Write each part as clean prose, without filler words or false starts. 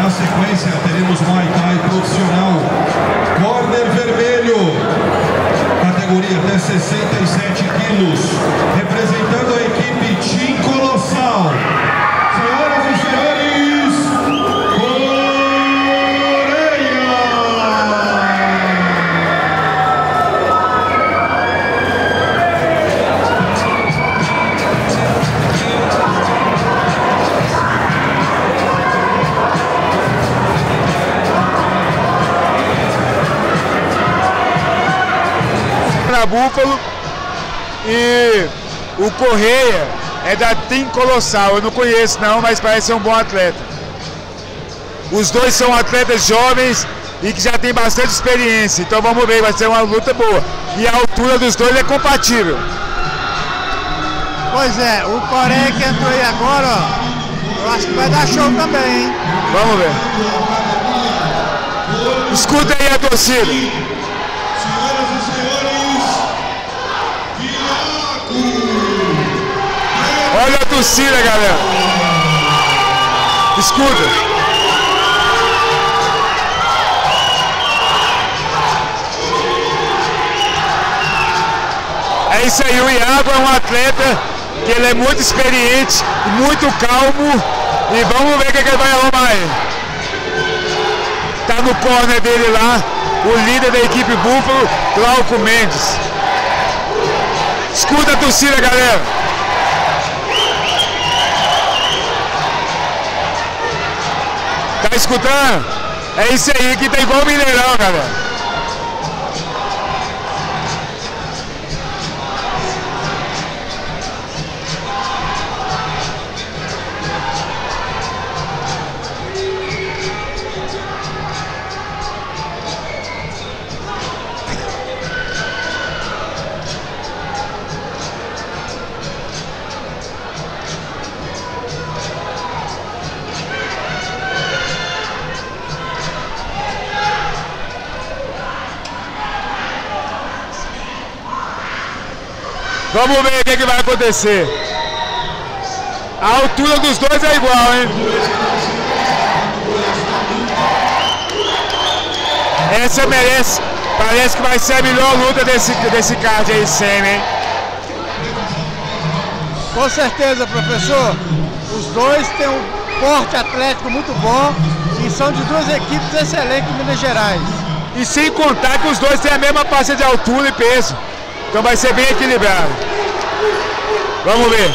Na sequência, teremos Muay Thai profissional, corner vermelho, categoria até 67 quilos, representando a equipe Team Colossal. Senhoras e senhores, Coreia! Na Búfalo, e o Correia é da Team Colossal. Eu não conheço não, mas parece ser um bom atleta. Os dois são atletas jovens e que já tem bastante experiência, então vamos ver, vai ser uma luta boa. E a altura dos dois é compatível. Pois é, o Coreia que entrou aí agora, ó, eu acho que vai dar show também, hein? Vamos ver. Escuta aí a torcida. Olha a torcida, galera. Escuta. É isso aí, o Iago é um atleta que ele é muito experiente, muito calmo, e vamos ver o que ele vai arrumar aí. Tá no corner dele lá, o líder da equipe Búfalo, Glauco Mendes. Escuta a torcida, galera. Tá escutando? É isso aí que tá igual o Mineirão, galera. Vamos ver o que vai acontecer. A altura dos dois é igual, hein? Essa merece. Parece que vai ser a melhor luta desse card aí, semi, hein? Com certeza, professor. Os dois têm um porte atlético muito bom e são de duas equipes excelentes de Minas Gerais. E sem contar que os dois têm a mesma faixa de altura e peso. Então vai ser bem equilibrado. Vamos ver.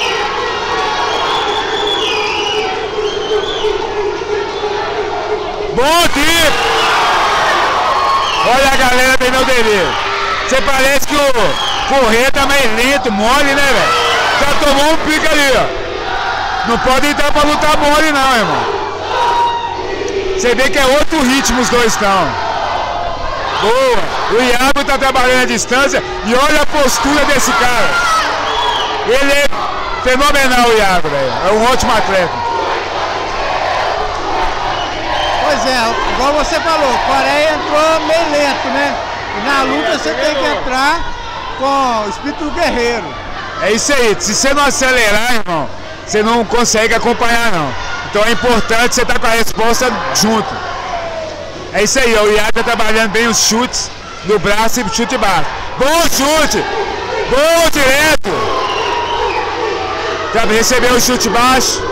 Bom tempo! Olha a galera bem no delírio. Você parece que o Correia tá meio lento, mole, né, velho? Já tomou um pique ali, ó. Não pode entrar pra lutar mole não, irmão. Você vê que é outro ritmo os dois estão. Boa! O Iago tá trabalhando à distância e olha a postura desse cara. Ele é fenomenal, o Iago, velho. É um ótimo atleta. Pois é, igual você falou, o Coreia entrou meio lento, né? E na luta você tem que entrar com o espírito do guerreiro. É isso aí. Se você não acelerar, irmão, você não consegue acompanhar, não. Então é importante você estar com a resposta junto. É isso aí, ó, o Iago tá trabalhando bem os chutes no braço e chute baixo. Bom chute! Bom direto! Já recebeu o chute baixo.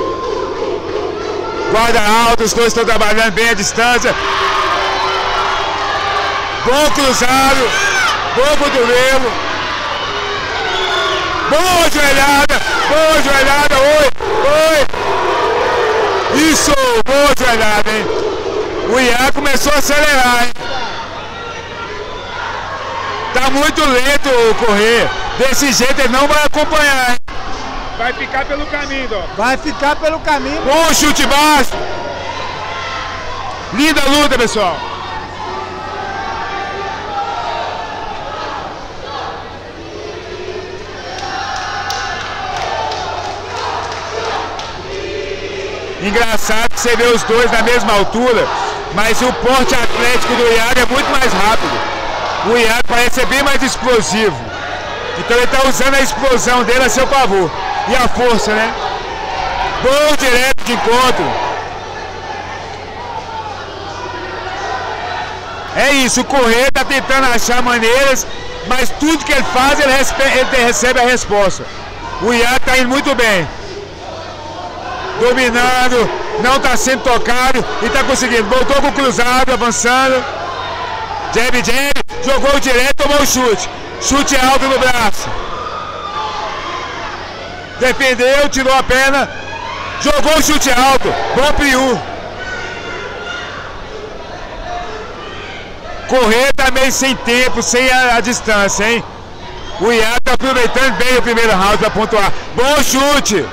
Guarda alto, os dois estão trabalhando bem à distância. Bom cruzado. Bom cotovelo. Boa joelhada. Boa joelhada. Oi. Oi. Isso, boa joelhada, hein? O Iago começou a acelerar, hein? Tá muito lento o correr. Desse jeito ele não vai acompanhar, hein? Vai ficar pelo caminho, ó. Vai ficar pelo caminho. Bom chute baixo. Linda luta, pessoal. Engraçado que você vê os dois na mesma altura, mas o porte atlético do Iago é muito mais rápido. O Iago parece ser bem mais explosivo. Então ele está usando a explosão dele a seu favor. E a força, né? Bom direto de encontro. É isso, o Correia tá tentando achar maneiras, mas tudo que ele faz, ele recebe a resposta. O Iago tá indo muito bem. Dominando, não tá sendo tocado e tá conseguindo. Voltou com o cruzado, avançando. Jab, jogou direto, tomou o chute. Chute alto no braço. Defendeu, tirou a perna. Jogou o chute alto. Bom Priu. Correr tá meio sem tempo, sem a distância, hein? O Iago tá aproveitando bem o primeiro round para pontuar. Bom chute.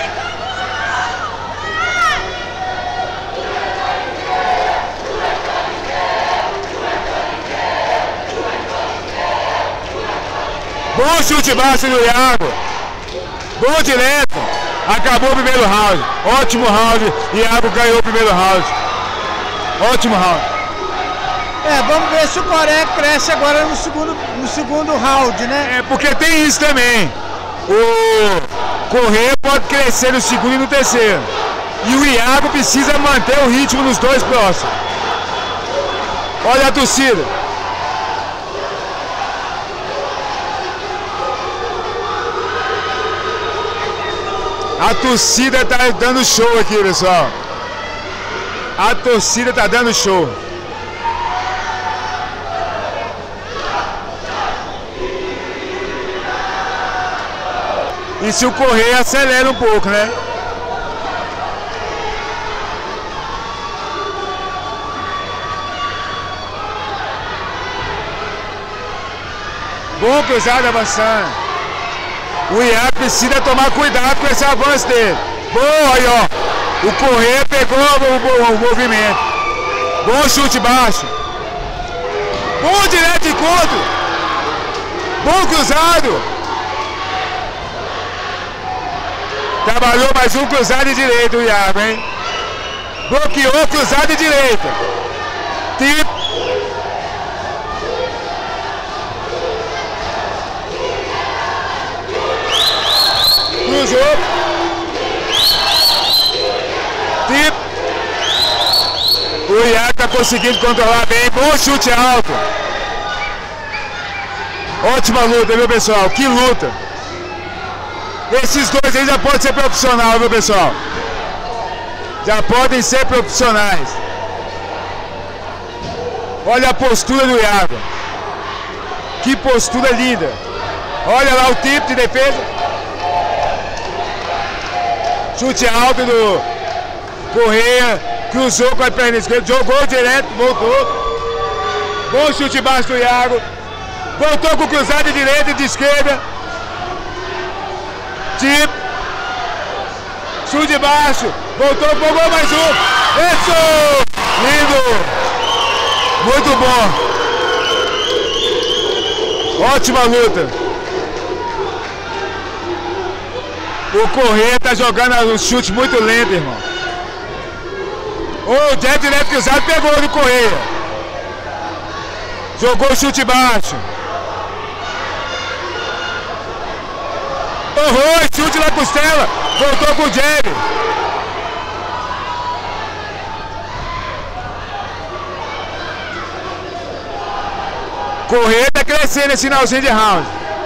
Bom chute baixo do Iago. Bom direto. Acabou o primeiro round. Ótimo round. Iago ganhou o primeiro round. Ótimo round. Vamos ver se o Correia cresce agora no segundo round, né? Porque tem isso também. O Correia pode crescer no segundo e no terceiro. E o Iago precisa manter o ritmo nos dois próximos. Olha a torcida. A torcida tá dando show aqui, pessoal. A torcida tá dando show. E se o Correia acelera um pouco, né? Bom cruzado avançando. O Iago precisa tomar cuidado com esse avanço dele. Boa aí, ó. O Correia pegou o movimento. Bom chute baixo. Bom direto de encontro. Bom cruzado. Trabalhou mais um cruzado de direita o Iago, hein? Bloqueou cruzado de direita. Cruzou. O Iago tá conseguindo controlar bem. Bom chute alto. Ótima luta, viu, pessoal? Que luta. Esses dois aí já podem ser profissionais, viu, pessoal? Já podem ser profissionais. Olha a postura do Iago. Que postura linda. Olha lá o tipo de defesa. Chute alto do Correia. Cruzou com a perna esquerda. Jogou direto, voltou. Bom chute baixo do Iago. Voltou com o cruzado de direita e de esquerda. Tipo. Chute de baixo. Voltou, pegou mais um. Isso! Lindo! Muito bom. Ótima luta. O Correia tá jogando um chute muito lento, irmão. O jab direto cruzado pegou no Correia. Jogou o chute baixo. Chute na costela. Voltou com o jab. Correia tá crescendo esse finalzinho de round.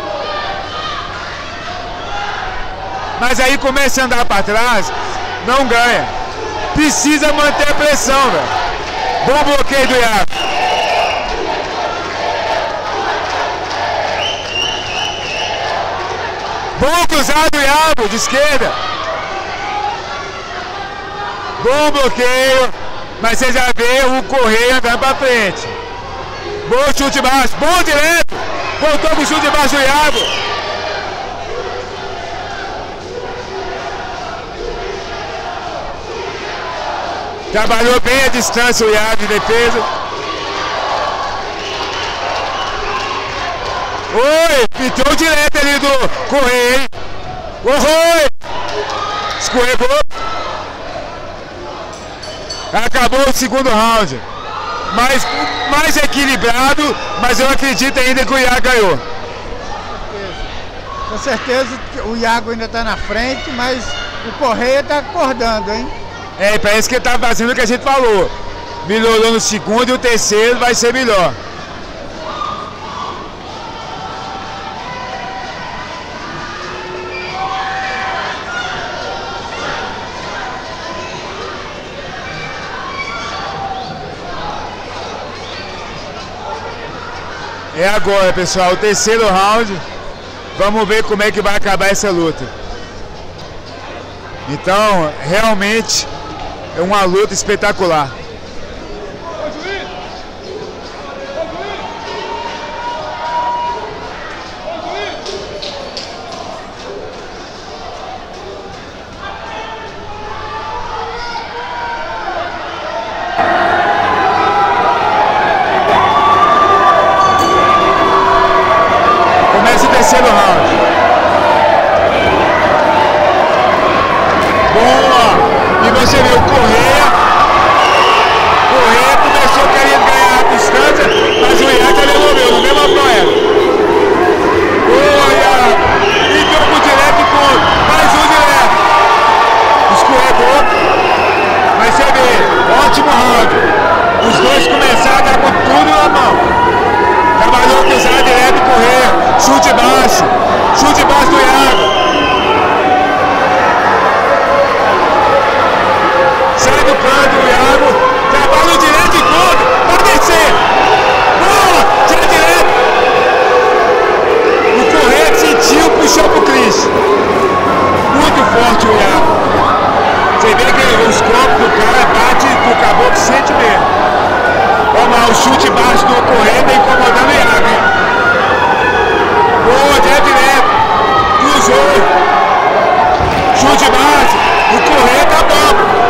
Mas aí começa a andar para trás, não ganha. Precisa manter a pressão, velho. Bom bloqueio do Iago. Bom cruzado do Iago, de esquerda. Bom bloqueio, mas você já vê o Correia andando para frente. Bom chute baixo, bom direto. Voltou com o chute baixo do Iago. Trabalhou bem a distância o Iago de defesa. Oi, pintou direto ali do Correia, hein? Oi! Escorregou. Acabou o segundo round. Mais equilibrado, mas eu acredito ainda que o Iago ganhou. Com certeza o Iago ainda está na frente, mas o Correia está acordando, hein? Parece que ele tá fazendo o que a gente falou. melhorou no segundo e o terceiro vai ser melhor. É agora, pessoal, o terceiro round. Vamos ver como é que vai acabar essa luta. Então, realmente é uma luta espetacular. Começa o terceiro round. Boa! E você viu, Correia começou querendo ganhar a distância, mas o Iago devolveu no mesmo apoio. Boa, Iago! E jogo direto e ponto. Mais um direto. Escorregou. Mas você vê, ótimo round. Os dois começaram a dar com tudo na mão. Trabalhou cruzado direto e Correia. Chute baixo do Iago. Sai do canto o Iago, trabalha direto e contra, vai descer. Boa, tira direto. O Correia sentiu, puxou pro Cris. Muito forte o Iago. Você vê que os corpos do cara bate do caboclo, sente mesmo. Vamos lá, o chute baixo do Correia tá incomodando o Iago, hein? Boa, direto. Cruzou. Chute baixo. O Correia tá bom.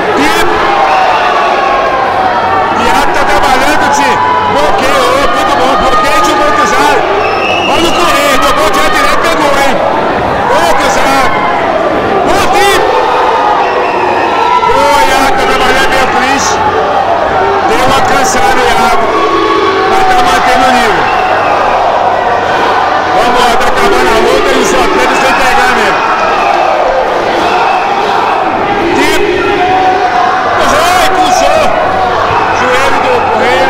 Iago tá trabalhando de bloqueio, muito bom. Bloqueio de um bom cruzado. Olha o Correia, tocou direto, pegou, hein? Bom cruzado. Bom tempo. Boa, Iago, tá trabalhando bem o Cris. Deu uma cansada o Iago, mas tá mantendo o nível. Vamos lá, tá acabando a luta e os atletas estão entregando mesmo. Cruzou. Joelho do Correia.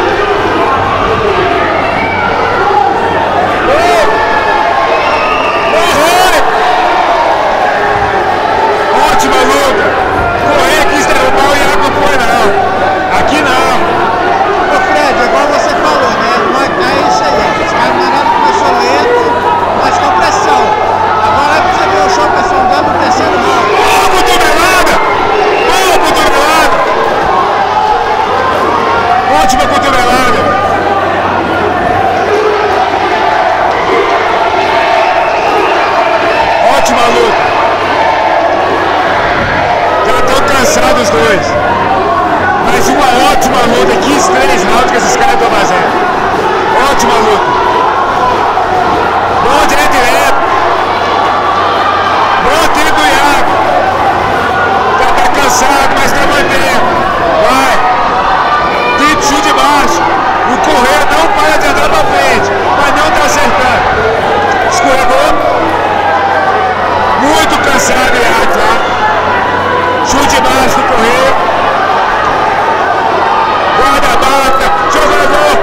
Ótima luta. Correia quis derrubar o Iago, não foi não. Aqui não. Ô Fred, igual você falou, né? É isso aí. Os caras mandaram começou lento, mas com pressão. Agora é pra você ver o show pessoal dando o terceiro round. Boa, cotovelada. Boa, cotovelada. Ótima cotovelada. Ótima luta. Já estão cansados os dois. Mas uma ótima luta. 15-3 rounds que esses caras estão fazendo. Ótima luta. Bom direto. Bom tempo do Iago. Já tá cansado, mas tá mantendo. Vai. Chute de baixo. O Correia não para de andar pra frente, mas não tá acertando. Escorregou. Muito cansado e alto lá. Chute baixo do Correia. Guarda a bata. Jogador.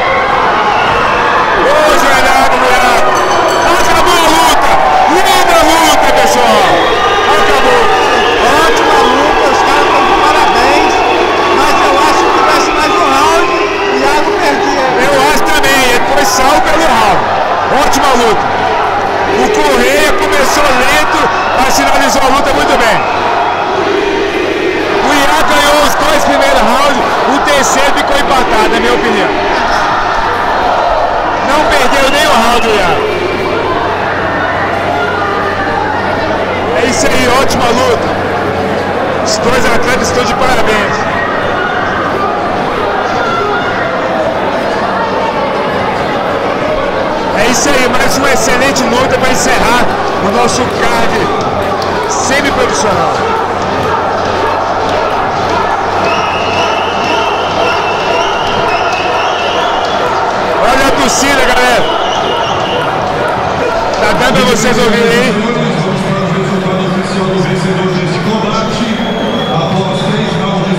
Ô, joelhado no Iago. Acabou a luta. Linda luta, pessoal. Acabou. Ótima luta, os caras estão de parabéns. Mas eu acho que tivesse mais um round, o Iago perdia. Eu acho também, ele foi salvo pelo round. Ótima luta. O Correia começou lento, mas finalizou a luta muito bem. O Iago ganhou os 2 primeiros rounds, o terceiro ficou empatado, na minha opinião. Não perdeu nem o round, o Iago. É isso aí, ótima luta. Os dois atletas estão de parabéns. É isso aí, mais uma excelente luta para encerrar o nosso card semi-profissional. Olha a torcida, galera. Tá dando para vocês ouvirem aí? Vamos para o resultado oficial do vencedor deste combate. Após 3 rounds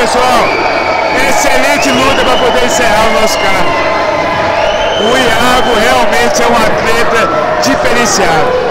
pessoal. Excelente luta para poder encerrar o nosso carro. O Iago realmente é um atleta diferenciado.